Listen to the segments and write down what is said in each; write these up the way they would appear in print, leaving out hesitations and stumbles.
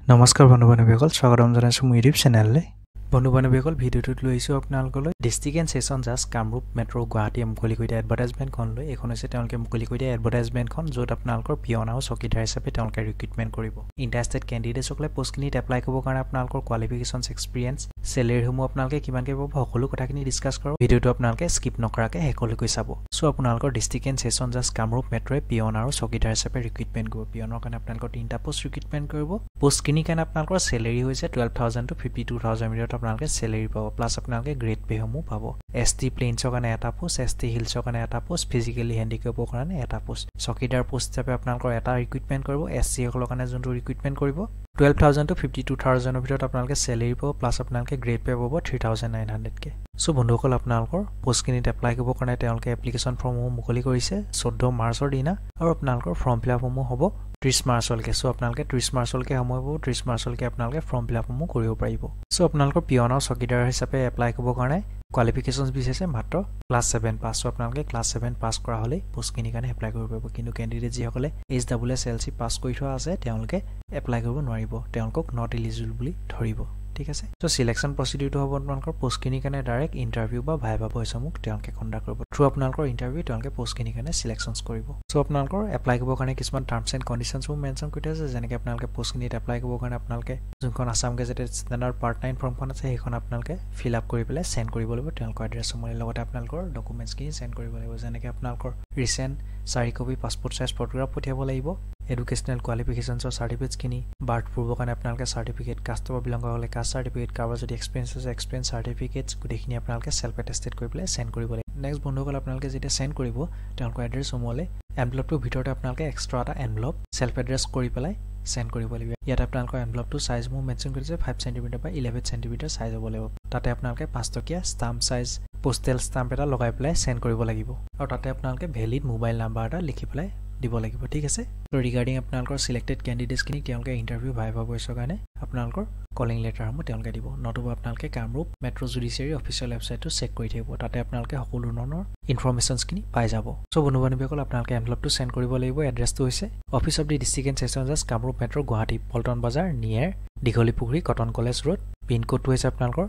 নমস্কাৰ বন্ধু-বান্ধৱীসকল স্বাগতম জনাইছো মোৰ ইউটিউব চেনেললৈ বন্ধু-বান্ধৱীসকল ভিডিঅ'টোত লৈছো আপোনালোকলৈ ডিস্ট্ৰিক্ট এণ্ড সেশন জাজ কামৰূপ মেট্ৰ গুৱাহাটী মুকলি কৰি দিয়া এডভাৰটাইজমেণ্টখন লৈ এখন হৈছে তেওঁলোকে মুকলি কৰি দিয়া এডভাৰটাইজমেণ্টখন য'ত আপোনালোকৰ পিয়ন আৰু চকীদাৰ হিচাপে তেওঁলোকে ৰিক্ৰুটমেণ্ট কৰিব ইণ্টাৰেষ্টেড কেণ্ডিডেটসকলে পোষ্টখিনিত এপ্লাই কৰিবৰ কাৰণে আপোনালোকৰ কোৱালিফিকেশ্যনছ এক্সপিৰিয়েঞ্চ চেলেৰীসমূহ আপোনালোকে কিমানকৈ পাব সকলো কথাখিনি ডিছকাছ কৰোঁ ভিডিঅ'টো আপোনালোকে স্কিপ নকৰাকৈ শেষলৈকে চাব চ' আপোনালোকৰ ডিস্ট্ৰিক্ট এণ্ড সেশন জাজ কামৰূপ মেট্ৰয়ে পিয়ন আৰু চকীদাৰ হিচাপে ৰিক্ৰুটমেণ্ট কৰিব পিয়নৰ কাৰণে আপোনালোকৰ 3টা পোষ্ট ৰিক্ৰুটমেণ্ট কৰিব পোষ্টখিনিৰ কাৰণে আপোনালোকৰ চেলেৰী হৈছে 12,000 to 52,000 ভিতৰত আপোনালোকে চেলেৰী পাব প্লাছ আপোনালোকে গ্ৰেড পেসমূহ পাব এছটি প্লেইনছৰ কাৰণে এটা পোষ্ট এছটি হিলছৰ কাৰণে এটা পোষ্ট ফিজিকেলি হেণ্ডিকেপৰ কাৰণে এটা পোষ্ট চকীদাৰ পোষ্ট হিচাপে আপোনালোকৰ এটা ৰিক্ৰুটমেণ্ট কৰিব এছচি সকলৰ কাৰণে যোনটো ৰিক্ৰুটমেণ্ট কৰিব 12,000 to 52,000 ভিতৰত আপোনালোকে চেলেৰী পাব প্লাছ আপোনালোকে গ্ৰেড পে পাব 3,900 সো বন্ধুসকল আপোনালোকৰ পোষ্টখিনিত এপ্লাই কৰিবৰ কাৰণে তেওঁলোকে এপ্লিকেশ্যন ফৰ্মসমূহ মুকলি কৰিছে 14 মাৰ্চৰ দিনা আৰু আপোনালোকৰ ফৰ্ম ফিলআপসমূহ হ'ব 30 মাৰ্চলৈকে সো আপোনালোকে 30 মাৰ্চলৈকে সময় পাব 30 মাৰ্চলৈকে আপোনালোকে ফৰ্ম ফিলআপসমূহ কৰিব পাৰিব সো আপোনালোকৰ পিয়ন আৰু চকীদাৰ হিচাপে এপ্লাই কৰিবৰ কাৰণে কোৱালিফিকেশ্যনছ বিচাৰিছে মাত্ৰ ক্লাছ 7 পাছ সো আপোনালোকে ক্লাছ 7 পাছ কৰা হ'লে পোষ্টখিনিৰ কাৰণে এপ্লাই কৰিব পাৰিব কিন্তু কেণ্ডিডেট যিসকলে HWSLC পাছ কৰি থোৱা আছে তেওঁলোকে এপ্লাই কৰিব নোৱাৰিব তেওঁলোকক নট এলিজিবল বুলি ধৰিব ঠিক আছে সো সিলেকশন প্ৰসিডিউৰটো হ'ব আপোনালোকৰ পোষ্টখিনিৰ কাৰণে ডাইৰেক্ট ইন্টাৰভিউ বা ভাইভা ভইচসমূহ তেওঁলোকে কণ্ডাক্ট কৰিব থ্ৰু আপোনালোকৰ ইন্টাৰভিউ তেওঁলোকে পোষ্টখিনিৰ কাৰণে সিলেকশনছ কৰিব সো আপোনালোকৰ এপ্লাই কৰিবৰ কাৰণে কিছুমান টাৰ্মছ এণ্ড কণ্ডিশ্যনছবোৰ মেনশ্যন কৰি আছে যেনেকৈ আপোনালোকে পোষ্টখিনিত এপ্লাই কৰিবৰ কাৰণে আপোনালোকে যোনখন আসাম গেজেটেড ষ্টেণ্ডাৰ্ড পাৰ্ট 9 ফৰ্মখন আছে সেইখন আপোনালোকে ফিল আপ কৰি পেলাই সেন্ড কৰিব লাগিব তেওঁলোকৰ এড্ৰেছসমূহ লগতে আপোনালোকৰ ডকুমেণ্টছখিনি সেন্ড কৰিব লাগিব যেনেকৈ আপোনালোকৰ recent 4 copy passport size photograph পঠিয়াব লাগিব এডুকেশনাল কোৱালিফিকেশ্যনছৰ সাৰ্টিফিকেটছখিনি বাৰ্থ প্ৰুফৰ কাৰণে আপোনালোকে সাৰ্টিফিকেট কাষ্ট অফ বিলং হ'লে কাষ্ট সাৰ্টিফিকেট কাৰোবাৰ যদি এক্সপিৰিয়েঞ্চ আছে এক্সপিৰিয়েঞ্চ সাৰ্টিফিকেটছ গোটেইখিনি আপোনালোকে সেল্ফ এটেষ্টেড কৰি পেলাই সেন্ড কৰিব লাগিব নেক্সট বন্ধুসকল আপোনালোকে যেতিয়া সেন্ড কৰিব তেওঁলোকৰ এড্ৰেছসমূহলৈ এনভেলপটোৰ ভিতৰতে আপোনালোকে এক্সট্ৰা এটা এনভেলপ সেল্ফ এড্ৰেছ কৰি পেলাই সেন্ড কৰিব লাগিব ইয়াত আপোনালোকৰ এনভেলপটো সাইজসমূহ মেনশ্যন কৰিছে 5 সেন্টিমিটাৰ বা 11 সেন্টিমিটাৰ সাইজ হ'ব লাগিব তাতে আপোনালোকে 5 টকীয়া ষ্টাম্প সাইজ পোষ্টেল ষ্টাম্প এটা লগাই পেলাই সেন্ড কৰিব লাগিব আৰু তাতে আপোনালোকে ভেলিড মোবাইল নাম্বাৰ এটা লিখি পেলাই দিব লাগিব ঠিক আছে তো ৰিগাৰ্ডিং আপোনালোকৰ সিলেক্টেড কেণ্ডিডেটছখিনি তেওঁলোকে ইন্টাৰভিউ ভাইভা ভইচৰ কাৰণে আপোনালোকৰ কলিং লেটাৰসমূহ তেওঁলোকে দিব নতুবা আপোনালোকে কামৰূপ মেট্ৰ জুডিচিয়াৰী অফিচিয়েল ৱেবছাইটটো চেক কৰি থাকিব তাতে আপোনালোকে সকলো ধৰণৰ ইনফৰমেশ্যনছখিনি পাই যাব সো বন্ধু-বান্ধৱীসকল আপোনালোকে এনভেলপটো সেন্ড কৰিব লাগিব এড্ৰেছটো হৈছে office of the district and session জাজ Kamrup metro Guwahati Paltan Bazar near Dighalipukhuri Cotton College road pin কোডটো হৈছে আপোনালোকৰ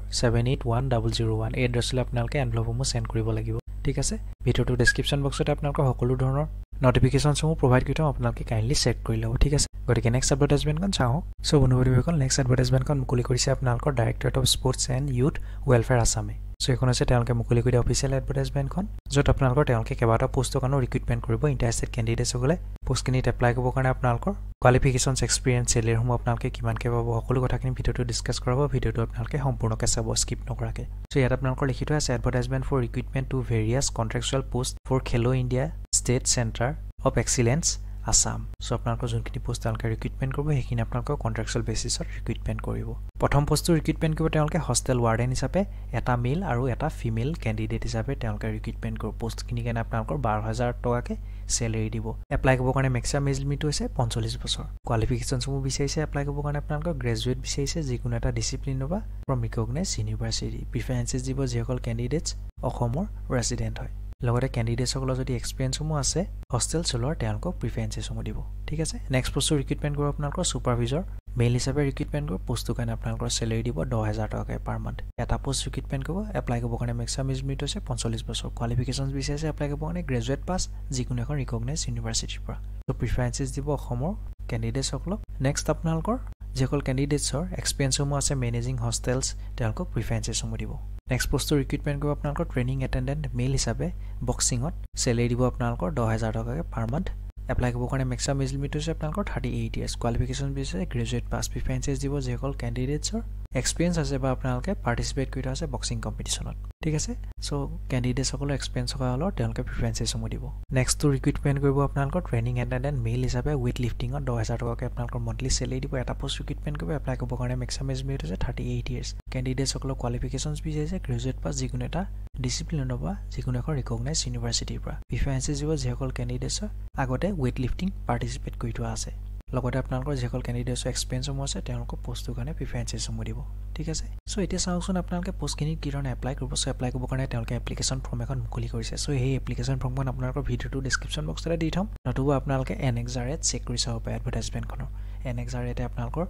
781001 এই এড্ৰেছলৈ আপোনালোকে এনভেলপসমূহ সেন্ড কৰিব লাগিব ঠিক আছে ভিডিঅ'টো ডেছক্ৰিপশ্যন বক্সতে আপোনালোকৰ সকলো ধৰণৰ নোটিফিকেশনসমূহ প্ৰভাইড কৰি থম আপোনালোকে কাইণ্ডলি চেক কৰি ল'ব ঠিক আছে গতিকে নেক্সট এডভাৰটাইজমেণ্টখন চাওঁ সো বন্ধু-বান্ধৱীসকল নেক্সট এডভাৰটাইজমেণ্টখন মুকলি কৰিছে আপোনালোকৰ directorate of sports and youth welfare আসামে সো এইখন হৈছে তেওঁলোকে মুকলি কৰি দিয়া অফিচিয়েল এডভাৰটাইজমেণ্টখন য'ত আপোনালোকৰ তেওঁলোকে কেইবাটাও পোষ্টৰ কাৰণে ৰিক্ৰুটমেণ্ট কৰিব ইণ্টাৰেষ্টেড কেণ্ডিডেটসকলে পোষ্টখিনিত এপ্লাই কৰিবৰ কাৰণে আপোনালোকৰ কোৱালিফিকেশ্যনছ এক্সপিৰিয়েঞ্চ চেলেৰীসমূহ আপোনালোকে কিমানকৈ পাব সকলো কথাখিনি ভিডিঅ'টো ডিছকাছ কৰাব ভিডিঅ'টো আপোনালোকে সম্পূৰ্ণকৈ চাব স্কিপ নকৰাকৈ সো ইয়াত আপোনালোকৰ লিখি থোৱা আছে advertisement for recruitment to various contractual post for Khelo India state centre of excellence Assam so আপোনালোকৰ যোনখিনি পোষ্ট তেওঁলোকে ৰিক্ৰুটমেণ্ট কৰিব সেইখিনি আপোনালোকৰ কণ্ট্ৰেকচুৱেল বেচিছত ৰিক্ৰুটমেণ্ট কৰিব প্ৰথম পোষ্টটো ৰিক্ৰুটমেণ্ট কৰিব তেওঁলোকে হোষ্টেল ৱাৰ্ডেন হিচাপে এটা মেল আৰু এটা ফিমেল কেণ্ডিডেট হিচাপে তেওঁলোকে ৰিক্ৰুটমেণ্ট কৰিব পোষ্টখিনিৰ কাৰণে আপোনালোকৰ 12,000 টকাকৈ চেলেৰী দিব এপ্লাই কৰিবৰ কাৰণে মেক্সিমাম এজ লিমিট হৈছে 45 বছৰ কোৱালিফিকেশ্যনসমূহ বিচাৰিছে এপ্লাই কৰিবৰ কাৰণে আপোনালোকৰ গ্ৰেজুৱেট বিচাৰিছে যিকোনো এটা ডিচিপ্লিনৰ বা ফ্ৰম ৰিকগনাইজ ইউনিভাৰ্চিটি প্ৰিফাৰেঞ্চেছ দিব যিসকল কেণ্ডিডেটছ অসমৰ ৰেচিডেণ্ট হয় লগতে কেণ্ডিডেটসকলৰ যদি এক্সপিৰিয়েঞ্চসমূহ আছে হোষ্টেল চলোৱাৰ তেওঁলোকক প্ৰিফাৰেঞ্চেছসমূহ দিব ঠিক আছে নেক্সট পোষ্টটো ৰিক্ৰুটমেণ্ট কৰিব আপোনালোকৰ ছুপাৰভিজৰ মেইল হিচাপে ৰিক্ৰুটমেণ্ট কৰিব পোষ্টটোৰ কাৰণে আপোনালোকৰ চেলেৰী দিব 10,000 টকাকৈ পাৰ মান্থ এটা পোষ্ট ৰিক্ৰুটমেণ্ট কৰিব এপ্লাই কৰিবৰ কাৰণে মেক্সিমাম এজ লিমিট হৈছে 45 বছৰ কোৱালিফিকেশ্যনছ বিচাৰিছে এপ্লাই কৰিবৰ কাৰণে গ্ৰেজুৱেট পাছ যিকোনো এখন ৰিকগনাইজ ইউনিভাৰ্চিটিৰ পৰা ত' প্ৰিফাৰেঞ্চেছ দিব অসমৰ কেণ্ডিডেটসকলক নেক্সট আপোনালোকৰ যিসকল কেণ্ডিডেটছৰ এক্সপিৰিয়েঞ্চসমূহ আছে মেনেজিং হোষ্টেলছ তেওঁলোকক প্ৰিফাৰেঞ্চেছসমূহ দিব নেক্সট পোষ্টটো ৰিক্ৰুটমেণ্ট কৰিব আপোনালোকৰ ট্ৰেইনিং এটেণ্ডেণ্ট মেল হিচাপে বক্সিঙত চেলেৰী দিব আপোনালোকৰ 10,000 টকাকৈ পাৰ মান্থ এপ্লাই কৰিবৰ কাৰণে মেক্সিমাম এজ লিমিট হৈছে আপোনালোকৰ 38 ইয়াৰ্ছ কোৱালিফিকেশ্যন বিচাৰে গ্ৰেজুৱেট পাছ প্ৰিফাৰেঞ্চেছ দিব যিসকল কেণ্ডিডেটছৰ এক্সপিৰিয়েঞ্চ আছে বা আপোনালোকে পাৰ্টিচিপেট কৰি থোৱা আছে বক্সিং কম্পিটিশ্যনত ঠিক আছে চ' কেণ্ডিডেটসকলৰ এক্সপিৰিয়েঞ্চ থকা হ'লেও তেওঁলোকে প্ৰিফাৰেঞ্চেছসমূহ দিব নেক্সটটো ৰিক্ৰুটমেণ্ট কৰিব আপোনালোকৰ ট্ৰেইনিং এটেণ্ডেণ্ট মেল হিচাপে ৱেইট লিফটিঙত 10,000 টকাকৈ আপোনালোকৰ মন্থলি চেলেৰী দিব এটা পোষ্ট ৰিক্ৰুটমেণ্ট কৰিব এপ্লাই কৰিবৰ কাৰণে মেক্সিমাম এজ লিমিট হৈছে 38 ইয়াৰ্ছ কেণ্ডিডেটসকলৰ কোৱালিফিকেশ্যনছ বিচাৰিছে গ্ৰেজুৱেট পাছ যিকোনো এটা ডিচিপ্লিনৰ বা যিকোনো এখন ৰিকগনাইজ ইউনিভাৰ্চিটিৰ পৰা প্ৰিফাৰেঞ্চেছ দিব যিসকল কেণ্ডিডেটছৰ আগতে ৱেইট লিফটিং পাৰ্টিচিপেট কৰি থোৱা আছে লগতে আপোনালোকৰ যিসকল কেণ্ডিডেটছৰ এক্সপিৰিয়েঞ্চসমূহ আছে তেওঁলোকক পোষ্টটোৰ কাৰণে প্ৰিফাৰেঞ্চেছসমূহ দিব ঠিক আছে সো এতিয়া চাওকচোন আপোনালোকে পোষ্টখিনিত কি ধৰণে এপ্লাই কৰিব সো এপ্লাই কৰিবৰ কাৰণে তেওঁলোকে এপ্লিকেশ্যন ফৰ্ম এখন মুকলি কৰিছে সো সেই এপ্লিকেশ্যন ফৰ্মখন আপোনালোকৰ ভিডিঅ'টো ডেছক্ৰিপশ্যন বক্সতে দি থ'ম নতুবা আপোনালোকে NXRত চেক কৰি চাব পাৰে এডভাৰটাইজমেণ্টখনৰ NXRতে আপোনালোকৰ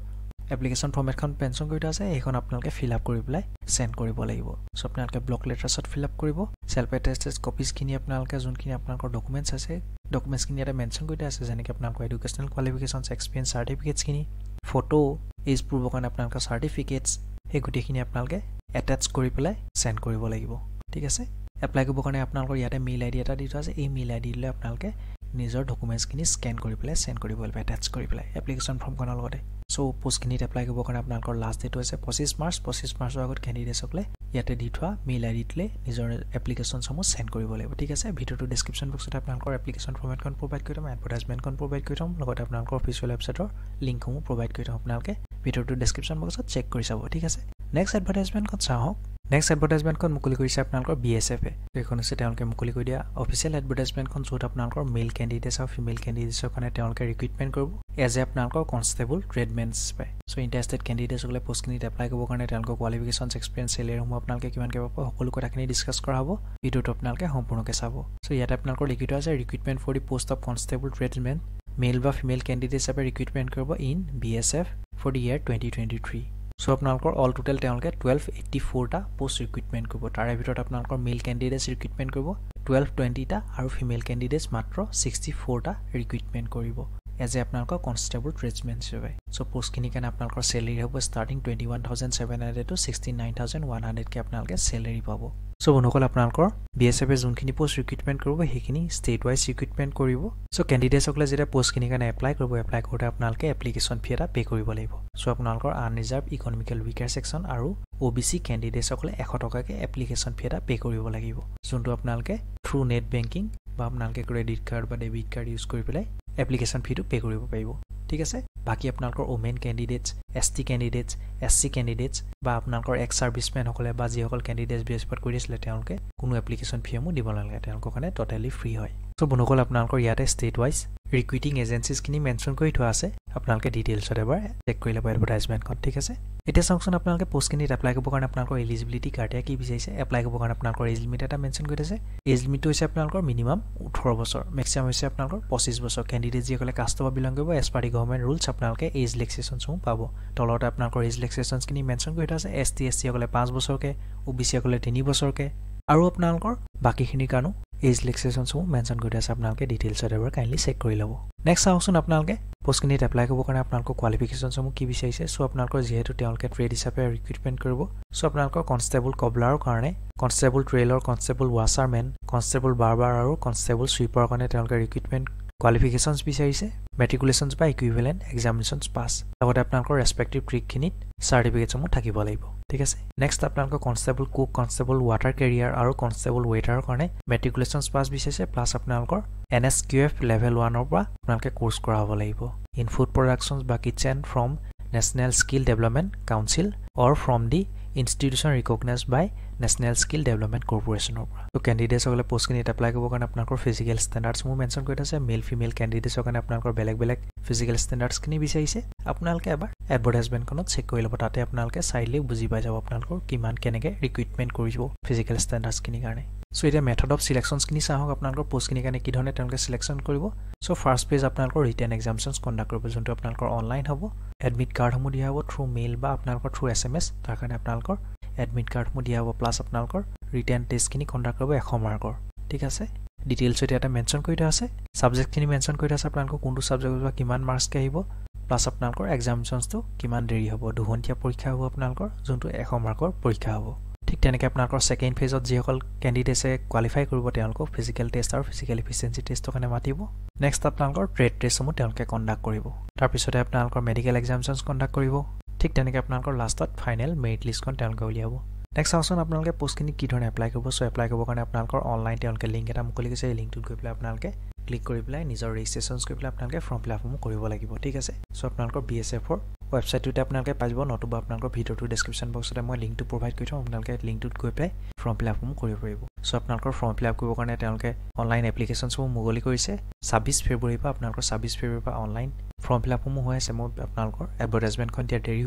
এপ্লিকেশ্যন ফৰ্মেটখন মেনশ্যন কৰি থোৱা আছে এইখন আপোনালোকে ফিল আপ কৰি পেলাই সেন্ড কৰিব লাগিব সো আপোনালোকে ব্লক লেটাৰছত ফিল আপ কৰিব সেলফ এটেস্টেড কপিজখিনি আপোনালোকে যোনখিনি আপোনালোকৰ ডকুমেন্টছ আছে ডকুমেন্টছখিনি ইয়াতে মেনশ্যন কৰি থোৱা আছে যেনেকৈ আপোনালোকৰ এডুকেশ্যনেল কোৱালিফিকেশ্যনছ এক্সপেৰিয়েন্স চাৰ্টিফিকেটছখিনি ফটো এজ প্ৰুফৰ কাৰণে আপোনালোকৰ চাৰ্টিফিকেটছ এই গোটেইখিনি আপোনালোকে এটাচ কৰি পেলাই সেন্ড কৰিব লাগিব ঠিক আছে এপ্লাই কৰিবৰ কাৰণে আপোনালোকৰ ইয়াতে মেইল আইডি এটা দি থোৱা আছে এই মেইল আইডি দিলে আপোনালোকে নিজৰ ডকুমেন্টছখিনি স্ক্যান কৰি পেলাই সেন্ড কৰিব লাগিব এটাচ কৰি পেলাই এপ্লিকেশ্যন ফৰ্মখনৰ লগতে সো পোষ্টখিনিত এপ্লাই কৰিবৰ কাৰণে আপোনালোকৰ লাষ্ট ডেট হৈছে 25 মাৰ্চৰ আগত কেণ্ডিডেটসকলে ইয়াতে দি থোৱা মেইল আইডিতলে নিজৰ এপ্লিকেশ্যনসমূহ সেন্ড কৰিব লাগিব ঠিক আছে ভিডিওটো ডেসক্ৰিপচন বক্সত আপোনালোকৰ এপ্লিকেশ্যন ফৰ্মেটখন প্ৰভাইড কৰি থম এডভাৰটাইজমেন্টখন প্ৰভাইড কৰি থম লগতে আপোনালোকৰ অফিচিয়েল ৱেবছাইটৰ লিংকসমূহ প্ৰভাইড কৰি থম আপোনালোকে ভিডিওটো ডেসক্ৰিপচন বক্সত চেক কৰি চাব ঠিক আছে নেক্সট এডভাৰটাইজমেন্টখন চাওক নেক্সট এডভাৰটাইজমেন্টখন মুকলি কৰিছে আপোনালোকৰ BSF এইখন আছে তেওঁলোকে মুকলি কৰি দিয়া অফিচিয়েল এডভাৰটাইজমেন্টখন য'ত আপোনালোকৰ মেল কেণ্ডিডেটছ আৰু ফিমেল কেণ্ডিডেটছৰ কাৰণে তেওঁলোকে ৰিক্ৰুটমেন্ট কৰিব এজ এ আপোনালোকৰ কনষ্টেবল ট্ৰেডমেন্টছ পায় সো ইন্টাৰেষ্টেড কেণ্ডিডেটছসকলে পোষ্টখিনিত এপ্লাই কৰিবৰ কাৰণে তেওঁলোকৰ কোৱালিফিকেশ্যনছ এক্সপেৰিয়েন্স চেলেৰিসমূহ আপোনালোকে কিমানকৈ পাব সকলো কথাখিনি ডিছকাছ কৰা হ'ব ভিডিওটো আপোনালোকে সম্পূৰ্ণকৈ চাব সো ইয়াতে আপোনালোকৰ লিখি থোৱা আছে recruitment for the post of constable tradesmen male বা ফিমেল কেণ্ডিডেটছ হিচাপে ৰিক্ৰুটমেন্ট কৰিব in BSF for the year 2023 so আপোনালোকৰ অল টোটাল তেওঁলোকে 1284 টা পোষ্ট ৰিক্ৰুটমেন্ট কৰিব তাৰে ভিতৰত আপোনালোকৰ মেল কেণ্ডিডেটছ ৰিক্ৰুটমেন্ট কৰিব 1220 টা আৰু ফিমেল কেণ্ডিডেটছ মাত্ৰ 64 টা ৰিক্ৰুটমেন্ট কৰিব এজ এ আপোনালোকৰ কনষ্টেবল ট্ৰেডমেন হিচাপে সো পোষ্টখিনি কাৰণে আপোনালোকৰ চেলেৰি হ'ব ষ্টাৰ্টিং 21700 টু 69100 কে আপোনালোকে চেলেৰি পাব সো বন্ধুসকল আপোনালোকৰ BSF এ যোনখিনি পোষ্ট ৰিক্ৰুটমেন্ট কৰিব সেইখিনি ষ্টেট ৱাইজ ৰিক্ৰুটমেন্ট কৰিব সো কেণ্ডিডেটছসকলে যেতিয়া পোষ্টখিনি কাৰণে এপ্লাই কৰোঁতে আপোনালোকে এপ্লিকেশ্যন ফি এটা পে কৰিব লাগিব সো আপোনালোকৰ আনৰিজাৰ্ভ ইকনমিক্যাল উইকাৰ সেকশন আৰু OBC কেণ্ডিডেটছসকলে 100 টকাকে এপ্লিকেশ্যন ফি এটা পে কৰিব লাগিব যোনটো আপোনালোকে থ্ৰু নেট বেংকিং বা আপোনালোকে ক্ৰেডিট কাৰ্ড বা ডেবিট কাৰ্ড ইউজ কৰি পেলাই এপ্লিকেশ্যন ফিটো পে কৰিব পাৰিব ঠিক আছে বাকি আপোনালোকৰ women candidates ST candidates SC candidates বা আপোনালোকৰ এক্স সাৰ্ভিসমেন সকলে বা যিসকল কেণ্ডিডেটছ BSF কৰিছিলে তেওঁলোকে কোনো এপ্লিকেশ্যন ফিসমূহ দিব নালাগে তেওঁলোকৰ কাৰণে টোটালি ফ্ৰী হয় সো বন্ধুসকল আপোনালোকৰ ইয়াতে ষ্টেট ৱাইজ ৰিক্ৰুটিং এজেন্সিজখিনি মেনশ্যন কৰি থোৱা আছে আপোনালোকে ডিটেইলছত এবাৰ চেক কৰি ল'ব এডভাৰটাইজমেন্টখন ঠিক আছে এতিয়া চাওকচোন আপোনালোকে পোষ্টখিনিত এপ্লাই কৰিবৰ কাৰণে আপোনালোকৰ এলিজিবিলিটি ক্ৰাইটেৰিয়া কি বিচাৰিছে এপ্লাই কৰিবৰ কাৰণে আপোনালোকৰ এজ লিমিট এটা মেনশ্যন কৰি দিছে এজ লিমিটটো হৈছে আপোনালোকৰ মিনিমাম 18 বছৰ মেক্সিমাম হৈছে আপোনালোকৰ 25 বছৰ কেণ্ডিডেট যিসকলে কাষ্ট বা বিলং কৰিব as per the government rules আপোনালোকে এজ ৰিলেক্সেশ্যনসমূহ পাব তলতে আপোনালোকৰ এজ ৰিলেক্সেশ্যনখিনি মেনশ্যন কৰি থোৱা আছে ST SC সকলে 5 বছৰকে OBC সকলে 3 বছৰকে আৰু আপোনালোকৰ বাকিখিনিৰ কাৰণেও এজ ৰিলেক্সেশ্যনসমূহ মেনশ্যন কৰি আছে আপোনালোকে ডিটেইলছত এবাৰ কাইণ্ডলি চেক কৰি ল'ব নেক্সট চাওকচোন আপোনালোকে পোষ্টখিনিত এপ্লাই কৰিবৰ কাৰণে আপোনালোকৰ কোৱালিফিকেশ্যনসমূহ কি বিচাৰিছে সো আপোনালোকৰ যিহেতু তেওঁলোকে ট্ৰেড হিচাপে ৰিক্ৰুটমেন্ট কৰিব সো আপোনালোকৰ কনষ্টেবল কবলাৰৰ কাৰণে constable tailor constable washerman constable barber আৰু কনষ্টেবল সুইপাৰৰ কাৰণে তেওঁলোকে ৰিক্ৰুটমেন্ট কোৱালিফিকেশ্যনছ বিচাৰিছে মেট্ৰিকুলেশ্যনছ বা ইকুইভেলেন্ট এক্সামিনেশ্যনছ পাছ লগতে আপোনালোকৰ ৰেসপেক্টিভ ট্ৰিকখিনিত চাৰ্টিফিকেটসমূহ থাকিব লাগিব ঠিক আছে নেক্সট আপোনালোকৰ constable cook constable water carrier আৰু কনষ্টেবল ৱেটাৰৰ কাৰণে মেট্ৰিকুলেশ্যনছ পাছ বিচাৰিছে প্লাছ আপোনালোকৰ NSQF লেভেল 1 ৰ পৰা আপোনালোকে কোৰ্স কৰা হ'ব লাগিব ইন ফুড প্ৰডাকশ্যনছ বা kitchen from national skill development council or from the institution recognized by national skill development কৰ্পোৰেচনৰ পৰা তো কেণ্ডিডেটছসকলে পোষ্টখিনিত এপ্লাই কৰিবৰ কাৰণে আপোনালোকৰ ফিজিকেল ষ্টেণ্ডাৰ্ডসমূহ মেনশ্যন কৰি আছে মেল ফিমেল কেণ্ডিডেটছৰ কাৰণে আপোনালোকৰ বেলেগ ফিজিকেল ষ্টেণ্ডাৰ্ডছখিনি বিচাৰিছে আপোনালোকে এবাৰ এডভাৰটাইজমেন্টখনত চেক কৰি ল'ব তাতে আপোনালোকে চাইলে বুজি পাই যাব আপোনালোকৰ কিমান কেনেকৈ ৰিক্ৰুটমেন্ট কৰিব ফিজিকেল ষ্টেণ্ডাৰ্ডছখিনিৰ কাৰণে সো এতিয়া মেথড অফ সিলেকশ্যনছখিনি চাওক আপোনালোকৰ পোষ্টখিনিৰ কাৰণে কি ধৰণে তেওঁলোকে সিলেকশ্যন কৰিব সো ফাৰ্ষ্ট পেজ আপোনালোকৰ ৰিটেন এক্সামিনেশ্যনছ কণ্ডাক্ট কৰিব যোনটো আপোনালোকৰ অনলাইন হ'ব এডমিট কাৰ্ডসমূহ দিয়া হ'ব থ্ৰু মেইল বা আপোনালোকৰ থ্ৰু SMS তাৰ কাৰণে আপোনালোকৰ এডমিট কাৰ্ডসমূহ দিয়া হ'ব প্লাছ আপোনালোকৰ ৰিটেন টেষ্টখিনি কণ্ডাক্ট কৰিব 100 মাৰ্কৰ ঠিক আছে ডিটেইলছত ইয়াতে মেনশ্যন কৰি থোৱা আছে সাবজেক্টখিনি মেনশ্যন কৰি থোৱা আছে আপোনালোকৰ কোনটো সাবজেক্টৰ পৰা কিমান মাৰ্কছকে আহিব প্লাছ আপোনালোকৰ এক্সামিনেশ্যনছটো কিমান দেৰি হ'ব দুঘণ্টীয়া পৰীক্ষা হ'ব আপোনালোকৰ যোনটো 100 মাৰ্কৰ পৰীক্ষা হ'ব ঠিক তেনেকৈ আপোনালোকৰ সেকেন্ড ফেজত যিসকল কেণ্ডিডেটছে কোৱালিফাই কৰিব তেওঁলোকক ফিজিকেল টেষ্ট আৰু ফিজিকেল এফিচিয়েন্সি টেষ্টৰ কাৰণে মাতিব নেক্সট আপোনালোকৰ ট্ৰেড টেষ্টসমূহ তেওঁলোকে কণ্ডাক্ট কৰিব তাৰপিছতে আপোনালোকৰ মেডিকেল এক্সামিনেশ্যনছ কণ্ডাক্ট কৰিব ঠিক তেনেকৈ আপোনালোকৰ লাষ্টত ফাইনেল মেৰিট লিষ্টখন তেওঁলোকে উলিয়াব নেক্সট চাওকচোন আপোনালোকে পোষ্টখিনি কি ধৰণে এপ্লাই কৰিব সো এপ্লাই কৰিবৰ কাৰণে আপোনালোকৰ অনলাইন তেওঁলোকে লিংক এটা মুকলি কৰিছে এই লিংকটোত গৈ পেলাই আপোনালোকে ক্লিক কৰি পেলাই নিজৰ ৰেজিষ্ট্ৰেশ্যনছ কৰি পেলাই আপোনালোকে ফৰ্ম ফিলআপসমূহ কৰিব লাগিব ঠিক আছে সো আপোনালোকৰ BSFৰ ৱেবছাইটটোতে আপোনালোকে পাই যাব নতুবা আপোনালোকৰ ভিডিঅ'টোৰ ডেসক্ৰিপচন বক্সতে মই লিংকটো প্ৰভাইড কৰি থম আপোনালোকে লিংকটোত গৈ পেলাই ফৰ্ম ফিলআপসমূহ কৰিব পাৰিব সো আপোনালোকৰ ফৰ্ম ফিলআপ কৰিবৰ কাৰণে তেওঁলোকে অনলাইন এপ্লিকেশ্যনসমূহ মুকলি কৰিছে 26 ফেব্ৰুৱাৰীৰ পৰা আপোনালোকৰ 26 ফেব্ৰুৱাৰীৰ পৰা অনলাইন ফৰ্ম ফিলআপসমূহ হৈ আছে মই আপোনালোকৰ এডভাৰটাইজমেন্টখন দিয়া দেৰি হৈছে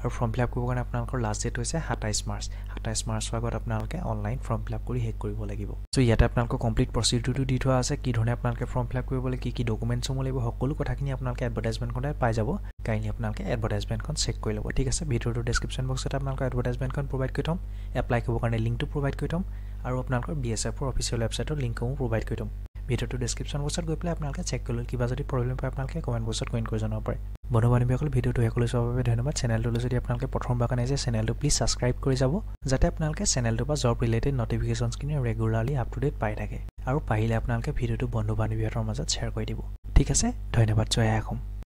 আৰু ফৰ্ম ফিল আপ কৰিবৰ কাৰণে আপোনালোকৰ লাষ্ট ডেট হৈছে 27 মাৰ্চ 27 মাৰ্চৰ আগত আপোনালোকে অনলাইন ফৰ্ম ফিল আপ কৰি শেষ কৰিব লাগিব সো ইয়াতে আপোনালোকৰ কমপ্লিট প্ৰচিডিউৰটো দি থোৱা আছে কি ধৰণে আপোনালোকে ফৰ্ম ফিল আপ কৰিবলৈ কি ডকুমেণ্টছ সমূহ লাগিব সকলো কথাখিনি আপোনালোকে এডভাৰটাইজমেণ্টখনত পাই যাব কাইণ্ডলি আপোনালোকে এডভাৰটাইজমেণ্টখন চেক কৰি ল'ব ঠিক আছে ভিডিঅ'টোৰ ডেছক্ৰিপশ্যন বক্সত আপোনালোকৰ এডভাৰটাইজমেণ্টখন প্ৰভাইড কৰি থ'ম এপ্লাই কৰিবৰ কাৰণে লিংকটো প্ৰভাইড কৰি থ'ম আৰু আপোনালোকৰ BSFৰ অফিচিয়েল ৱেবছাইটৰ লিংকসমূহ প্ৰভাইড কৰি থ'ম ভিডিঅ'টোৰ ডেছক্ৰিপশ্যন বক্সত গৈ পেলাই আপোনালোকে চেক কৰি ল'লে কিবা যদি প্ৰব্লেম পায় আপোনালোকে কমেণ্ট বক্সত কমেণ্ট কৰি জনাব পাৰে বন্ধু বান্ধৱীসকল ভিডিঅ'টো শেষলৈ চোৱাৰ বাবে ধন্যবাদ চেনেলটোলৈ যদি আপোনালোকে প্ৰথমবাৰ কাৰণে যে চেনেলটো প্লিজ ছাবস্ক্ৰাইব কৰি যাব যাতে আপোনালোকে চেনেলটোৰ পৰা জব ৰিলেটেড নটিফিকেশ্যনছখিনি ৰেগুলাৰলি আপ টু ডেট পাই থাকে আৰু পাৰিলে আপোনালোকে ভিডিঅ'টো বন্ধু বান্ধৱীহঁতৰ মাজত শ্বেয়াৰ কৰি দিব ঠিক আছে ধন্যবাদ জয় অসম